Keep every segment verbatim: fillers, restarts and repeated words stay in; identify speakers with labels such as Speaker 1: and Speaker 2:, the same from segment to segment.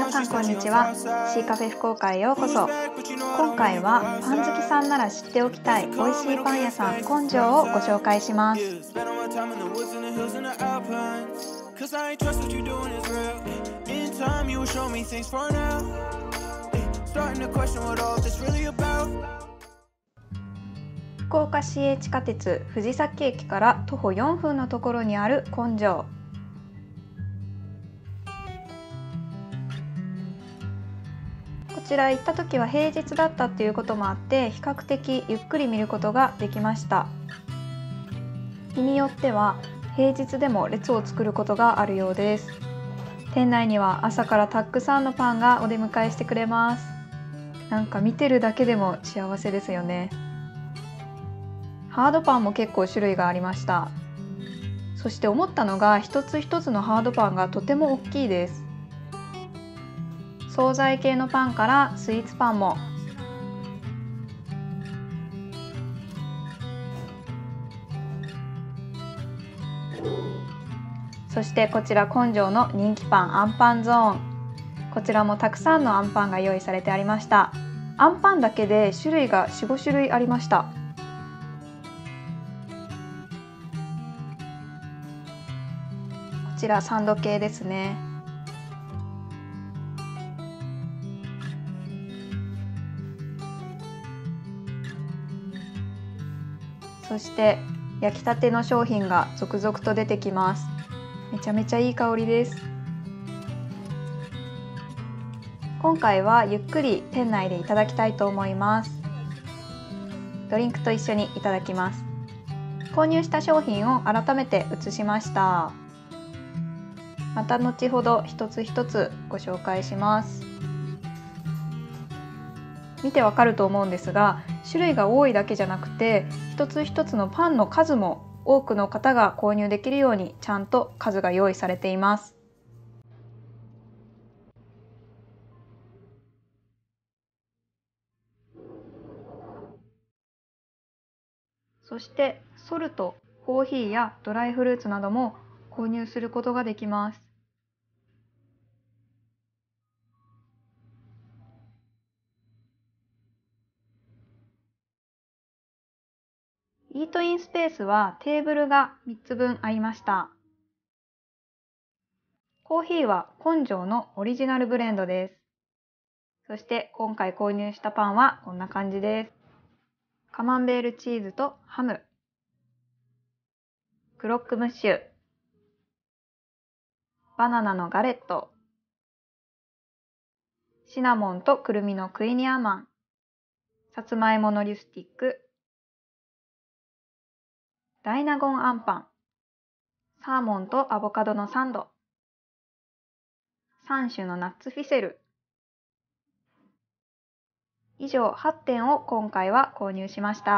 Speaker 1: 皆さんこんにちは。シーカフェ福岡へようこそ。今回はパン好きさんなら知っておきたい美味しいパン屋さん根性をご紹介します。福岡市営地下鉄藤崎駅から徒歩よんぷんのところにある根性。こちら行った時は平日だったっていうこともあって比較的ゆっくり見ることができました。日によっては平日でも列を作ることがあるようです。店内には朝からたくさんのパンがお出迎えしてくれます。なんか見てるだけでも幸せですよね。ハードパンも結構種類がありました。そして思ったのが一つ一つのハードパンがとても大きいです。惣菜系のパンからスイーツパンも。そしてこちら根性の人気パンあんパンゾーン。こちらもたくさんのあんパンが用意されてありました。あんパンだけで種類が よん、ご種類ありました。こちらサンド系ですね。そして焼きたての商品が続々と出てきます。めちゃめちゃいい香りです。今回はゆっくり店内でいただきたいと思います。ドリンクと一緒にいただきます。購入した商品を改めて写しました。また後ほど一つ一つご紹介します。見てわかると思うんですが、種類が多いだけじゃなくて一つ一つのパンの数も多くの方が購入できるようにちゃんと数が用意されています。そしてソルト、コーヒーやドライフルーツなども購入することができます。イートインスペースはテーブルがみっつぶんありました。コーヒーは根性のオリジナルブレンドです。そして今回購入したパンはこんな感じです。カマンベールチーズとハム、クロックムッシュ、バナナのガレット、シナモンとくるみのクイニアマン、さつまいものリュスティック、ダイナゴンアンパン、サーモンとアボカドのサンド、さん種のナッツフィセル。以上はってんを今回は購入しました。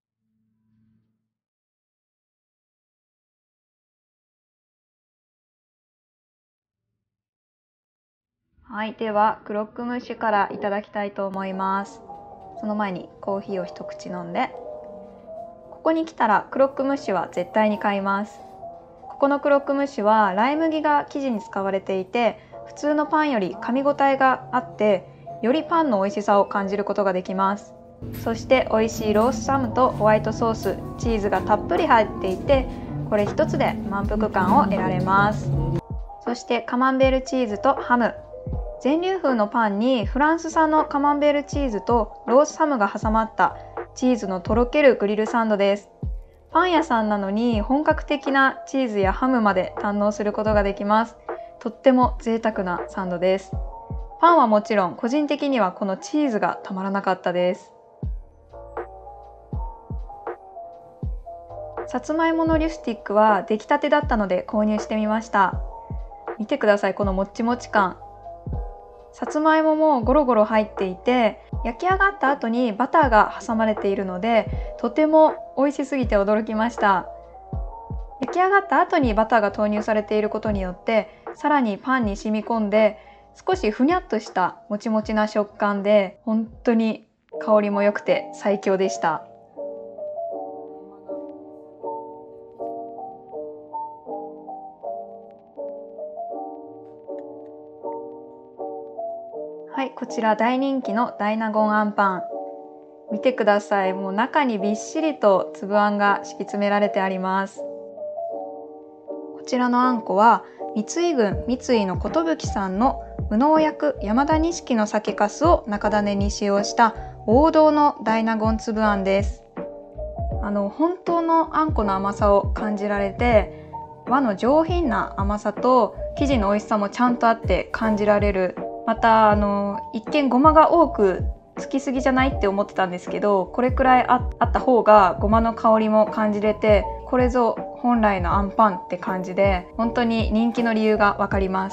Speaker 1: はい、ではクロックムッシュからいただきたいと思います。その前にコーヒーを一口飲んで、ここに来たらクロックムッシュは絶対に買います。ここのクロックムッシュはライ麦が生地に使われていて、普通のパンより噛み応えがあって、よりパンの美味しさを感じることができます。そして美味しいロースハムとホワイトソース、チーズがたっぷり入っていて、これ一つで満腹感を得られます。そしてカマンベールチーズとハム。全粒風のパンにフランス産のカマンベールチーズとロースハムが挟まったチーズのとろけるグリルサンドです。パン屋さんなのに本格的なチーズやハムまで堪能することができます。とっても贅沢なサンドです。パンはもちろん個人的にはこのチーズがたまらなかったです。さつまいものリュスティックは出来たてだったので購入してみました。見てください、このもっちもち感。さつまいももゴロゴロ入っていて、焼き上がった後にバターが挟まれているのでとても美味しすぎて驚きました。焼き上がった後にバターが投入されていることによってさらにパンに染み込んで、少しふにゃっとしたもちもちな食感で本当に香りも良くて最強でした。 はい、こちら大人気の大納言あんパン。見てください。もう中にびっしりと粒あんが敷き詰められてあります。こちらのあんこは三井郡三井の寿さんの無農薬山田錦の酒粕を中種に使用した王道の大納言粒あんです。あの本当のあんこの甘さを感じられて、和の上品な甘さと生地の美味しさもちゃんとあって感じられる。またあの一見ごまが多くつきすぎじゃないって思ってたんですけど、これくらい あ, あった方がごまの香りも感じれて、これぞ本来のあんパンって感じで、本当に人気の理由がわかります。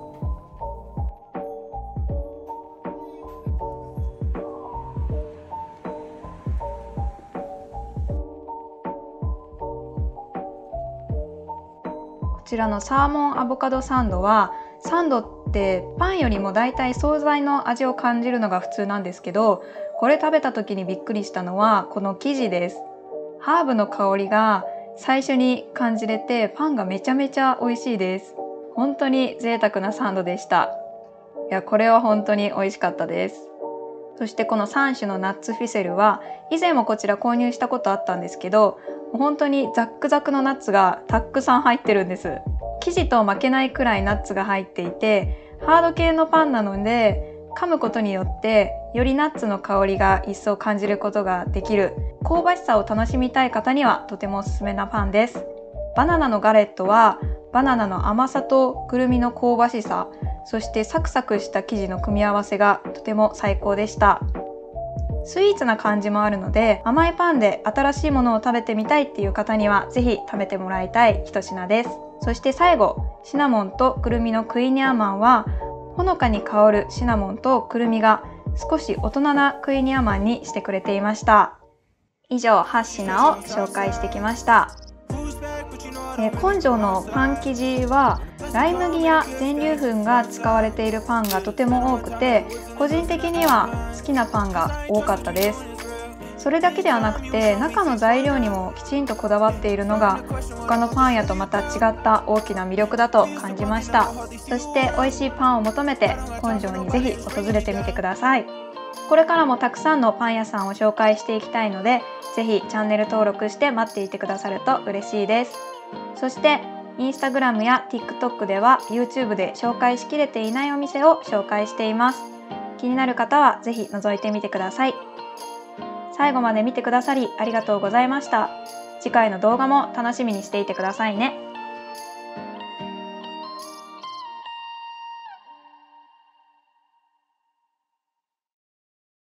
Speaker 1: こちらのサーモンアボカドサンドは、サンドってパンよりもだいたい惣菜の味を感じるのが普通なんですけど、これ食べた時にびっくりしたのはこの生地です。ハーブの香りが最初に感じれて、パンがめちゃめちゃ美味しいです。本当に贅沢なサンドでした。いや、これは本当に美味しかったです。そしてこのさん種のナッツフィセルは以前もこちら購入したことあったんですけど、本当にザックザクのナッツがたくさん入ってるんです。生地と負けないくらいナッツが入っていて、ハード系のパンなので噛むことによってよりナッツの香りが一層感じることができる、香ばしさを楽しみたい方にはとてもおすすめなパンです。バナナのガレットはバナナの甘さとくるみの香ばしさ、そしてサクサクした生地の組み合わせがとても最高でした。スイーツな感じもあるので、甘いパンで新しいものを食べてみたいっていう方にはぜひ食べてもらいたい一品です。そして最後、シナモンとくるみのクイニャーマンはほのかに香るシナモンとくるみが少し大人なクイニャーマンにしてくれていました。以上はち品を紹介してきました。えー、根性のパン生地はライ麦や全粒粉が使われているパンがとても多くて、個人的には好きなパンが多かったです。それだけではなくて、中の材料にもきちんとこだわっているのが他のパン屋とまた違った大きな魅力だと感じました。そして美味しいパンを求めて根性にぜひ訪れてみてください。これからもたくさんのパン屋さんを紹介していきたいので、ぜひチャンネル登録して待っていてくださると嬉しいです。そしてインスタグラムや TikTok では YouTube で紹介しきれていないお店を紹介しています。気になる方はぜひ覗いてみてください。最後まで見てくださりありがとうございました。次回の動画も楽しみにしていてくださいね。